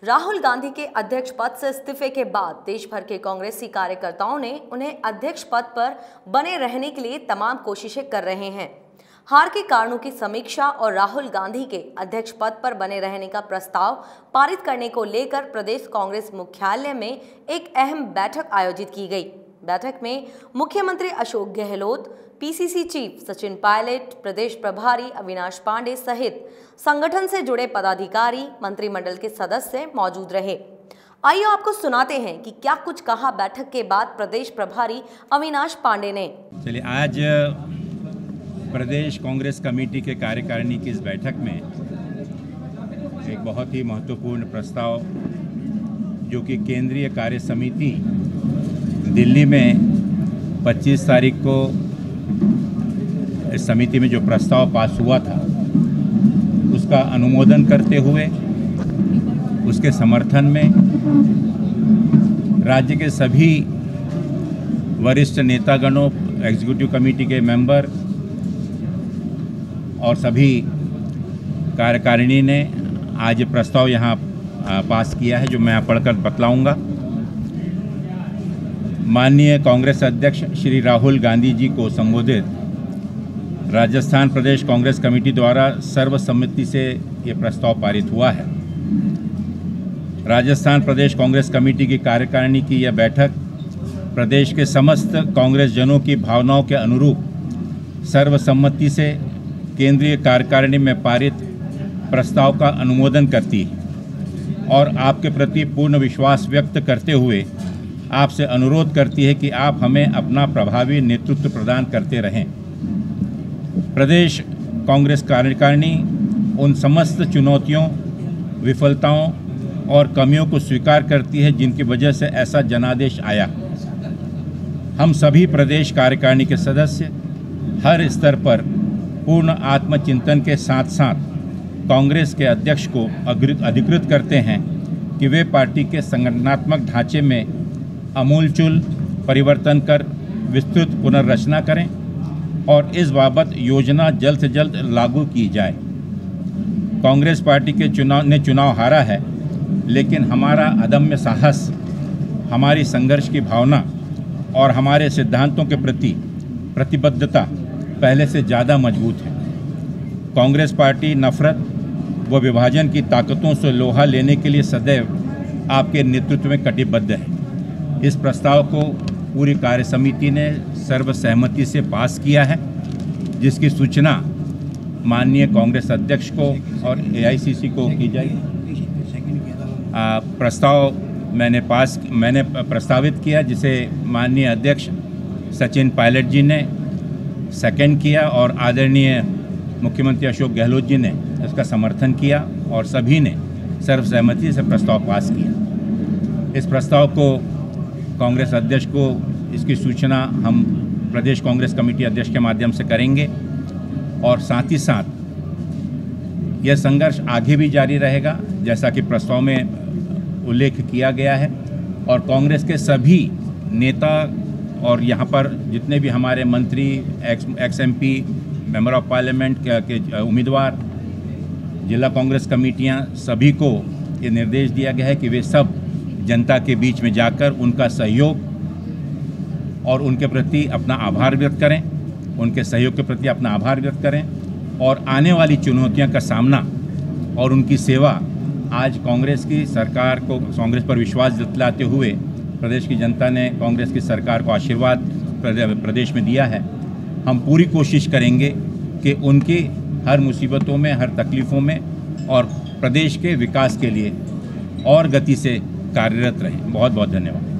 राहुल गांधी के अध्यक्ष पद से इस्तीफे के बाद देश भर के कांग्रेसी कार्यकर्ताओं ने उन्हें अध्यक्ष पद पर बने रहने के लिए तमाम कोशिशें कर रहे हैं। हार के कारणों की समीक्षा और राहुल गांधी के अध्यक्ष पद पर बने रहने का प्रस्ताव पारित करने को लेकर प्रदेश कांग्रेस मुख्यालय में एक अहम बैठक आयोजित की गई। बैठक में मुख्यमंत्री अशोक गहलोत, पीसीसी चीफ सचिन पायलट, प्रदेश प्रभारी अविनाश पांडे सहित संगठन से जुड़े पदाधिकारी, मंत्रिमंडल के सदस्य मौजूद रहे। आइए आपको सुनाते हैं कि क्या कुछ कहा बैठक के बाद प्रदेश प्रभारी अविनाश पांडे ने। चलिए, आज प्रदेश कांग्रेस कमेटी के कार्यकारिणी की इस बैठक में एक बहुत ही महत्वपूर्ण प्रस्ताव, जो कि केंद्रीय कार्य समिति दिल्ली में 25 तारीख को इस समिति में जो प्रस्ताव पास हुआ था, उसका अनुमोदन करते हुए उसके समर्थन में राज्य के सभी वरिष्ठ नेतागणों, एग्जीक्यूटिव कमेटी के मेंबर और सभी कार्यकारिणी ने आज ये प्रस्ताव यहाँ पास किया है, जो मैं पढ़कर बतलाऊंगा। माननीय कांग्रेस अध्यक्ष श्री राहुल गांधी जी को संबोधित राजस्थान प्रदेश कांग्रेस कमेटी द्वारा सर्वसम्मति से ये प्रस्ताव पारित हुआ है। राजस्थान प्रदेश कांग्रेस कमेटी की कार्यकारिणी की यह बैठक प्रदेश के समस्त कांग्रेस जनों की भावनाओं के अनुरूप सर्वसम्मति से केंद्रीय कार्यकारिणी में पारित प्रस्ताव का अनुमोदन करती है और आपके प्रति पूर्ण विश्वास व्यक्त करते हुए आपसे अनुरोध करती है कि आप हमें अपना प्रभावी नेतृत्व प्रदान करते रहें। प्रदेश कांग्रेस कार्यकारिणी उन समस्त चुनौतियों, विफलताओं और कमियों को स्वीकार करती है जिनकी वजह से ऐसा जनादेश आया। हम सभी प्रदेश कार्यकारिणी के सदस्य हर स्तर पर पूर्ण आत्मचिंतन के साथ साथ कांग्रेस के अध्यक्ष को अधिकृत करते हैं कि वे पार्टी के संगठनात्मक ढांचे में आमूलचूल परिवर्तन कर विस्तृत पुनर्रचना करें और इस बाबत योजना जल्द से जल्द लागू की जाए। कांग्रेस पार्टी के चुनाव हारा है, लेकिन हमारा अदम्य साहस, हमारी संघर्ष की भावना और हमारे सिद्धांतों के प्रति प्रतिबद्धता पहले से ज़्यादा मजबूत है। कांग्रेस पार्टी नफरत व विभाजन की ताकतों से लोहा लेने के लिए सदैव आपके नेतृत्व में कटिबद्ध है। इस प्रस्ताव को पूरी कार्य समिति ने सर्वसहमति से पास किया है, जिसकी सूचना माननीय कांग्रेस अध्यक्ष को और एआईसीसी को की जाएगी। प्रस्ताव मैंने प्रस्तावित किया, जिसे माननीय अध्यक्ष सचिन पायलट जी ने सेकंड किया और आदरणीय मुख्यमंत्री अशोक गहलोत जी ने इसका समर्थन किया और सभी ने सर्वसहमति से प्रस्ताव पास किया। इस प्रस्ताव को कांग्रेस अध्यक्ष को इसकी सूचना हम प्रदेश कांग्रेस कमेटी अध्यक्ष के माध्यम से करेंगे और साथ ही साथ यह संघर्ष आगे भी जारी रहेगा, जैसा कि प्रस्ताव में उल्लेख किया गया है। और कांग्रेस के सभी नेता और यहाँ पर जितने भी हमारे मंत्री, ex MP, member of parliament के उम्मीदवार, जिला कांग्रेस कमेटियाँ, सभी को ये निर्देश दिया गया है कि वे सब जनता के बीच में जाकर उनका सहयोग और उनके प्रति अपना आभार व्यक्त करें, उनके सहयोग के प्रति अपना आभार व्यक्त करें और आने वाली चुनौतियों का सामना और उनकी सेवा आज कांग्रेस की सरकार को, कांग्रेस पर विश्वास जताते हुए प्रदेश की जनता ने कांग्रेस की सरकार को आशीर्वाद प्रदेश में दिया है। हम पूरी कोशिश करेंगे कि उनकी हर मुसीबतों में, हर तकलीफ़ों में और प्रदेश के विकास के लिए और गति से कार्यरत रहें। बहुत बहुत धन्यवाद।